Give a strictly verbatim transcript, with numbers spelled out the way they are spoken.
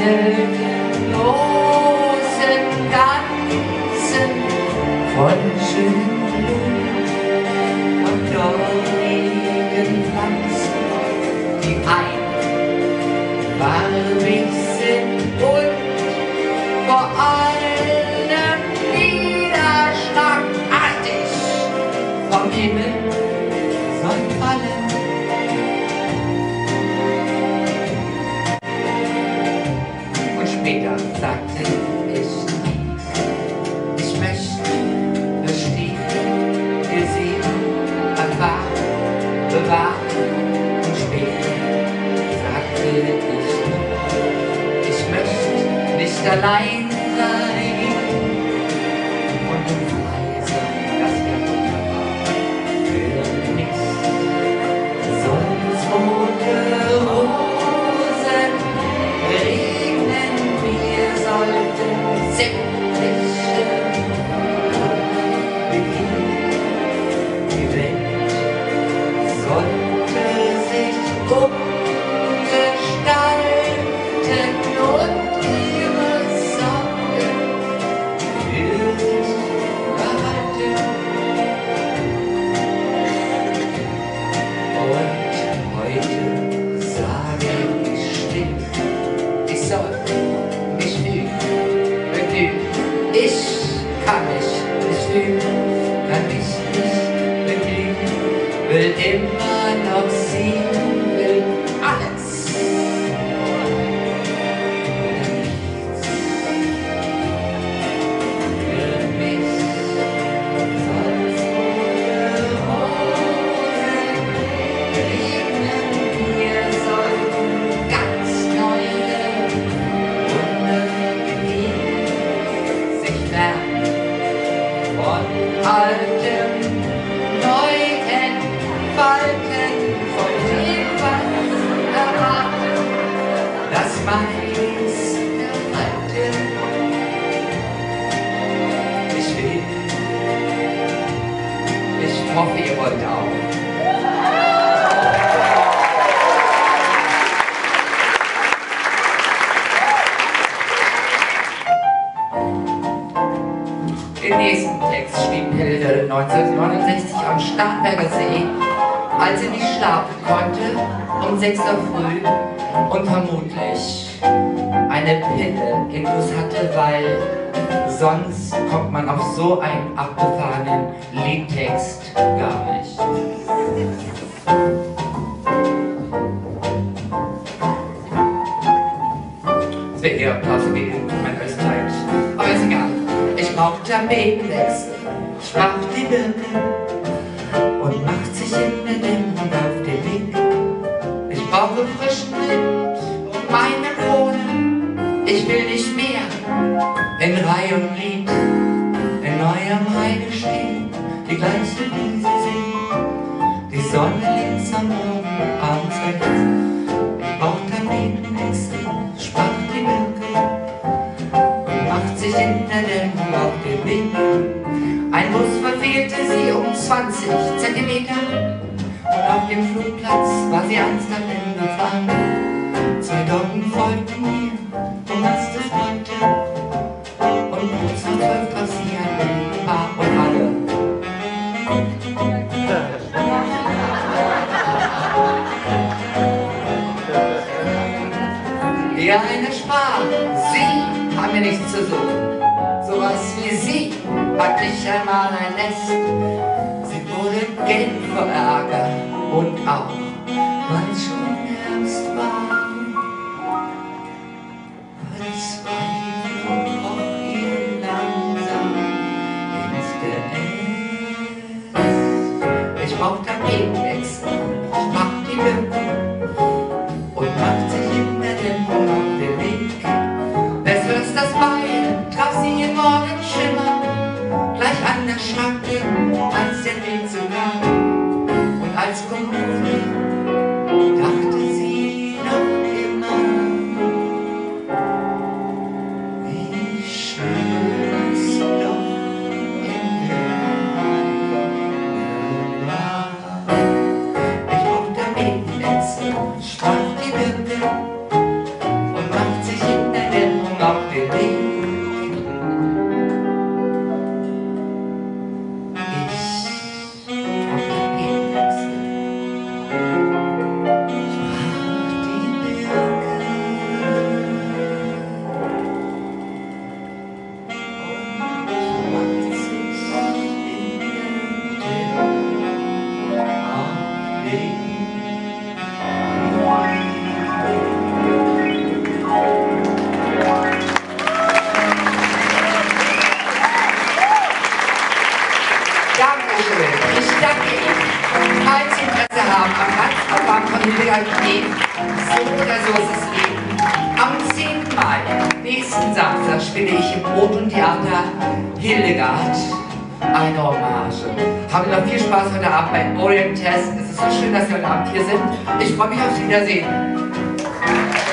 den großen Ganzen von schönem Blut und dornigen Pflanzen, die einfarbig sind und vor allem niederschlagartig vom Himmel soll fallen. Und später sagte ich, ich möchte bestehen, gesehen, erfahren, bewahren. Und später sagte ich, ich möchte nicht allein sein und frei sein, das wäre wunderbar. Für mich soll's rote Rosen regnen, wir sollten sämtliche beginnen. Die Welt sollte sich umgestalten und ihre Sorgen für sich behalten. Und heute sage ich still, ich soll mich fühlen, begnügen. Ich kann mich nicht fühlen, kann mich nicht begnügen, will immer noch sehen, will alles. Für mich soll's rote Rosen regnen, wir sollten ganz neue Wunder begehen, sich fern von altem neu entfalten, von dem, was erwarten, das meist erhalten. Ich will, ich hoffe, ihr wollt auch. Den nächsten Text schrieb Hilde neunzehnhundertneunundsechzig am Starnberger See, als sie nicht schlafen konnte, um sechs Uhr früh und vermutlich eine Pille intus hatte, weil sonst kommt man auf so einen abgefahrenen Liedtext gar nicht. Es wäre eher Applaus gewesen, mein Österreich. Aber ist egal. Ich brauch Tapetenwechsel, sprach die Birke und macht sich in der Dämmerung auf den Weg. Ich brauche frischen Wind und meine Krone. Ich will nicht mehr in Reihe und Glied in neuem Heide stehen, die gleiche Wiese sehen. Die Sonne links am Morgen, abends rechts. Ich brauch Tapetenwechsel, sprach die Birke und macht sich in der Dämmerung auf den Weg. Ein Bus verfehlte sie um zwanzig Zentimeter und auf dem Flugplatz war sie ernsthaft in Gefahr. Zwei Doggen folgten mir, um was das wollte, und kurz nach zwölf traf sie ein Paar und alle. Die eine sprach, sie haben mir nichts zu suchen. Sowas wie sie hat nicht einmal ein Nest. Sie wurde gelb vor Ärger und auch, weil es schon Herbst war. Verzweiflung kroch ihr langsam ins Geäst. Ich brauch Tapetenwechsel, sprach die Birke und macht sich in der Dämmerung auf den Weg. Besseres das Bein traf sie im Morgenschimmer, gleich an der Schranke, als der Weg so kam. Und als Kommune gelegt. So oder so ist das Leben. Am zehnten Mai, nächsten Samstag, spiele ich im Theater Hildegard eine Hommage. Haben noch viel Spaß heute Abend bei Orientesque. Es ist so schön, dass Sie heute Abend hier sind. Ich freue mich aufs Wiedersehen.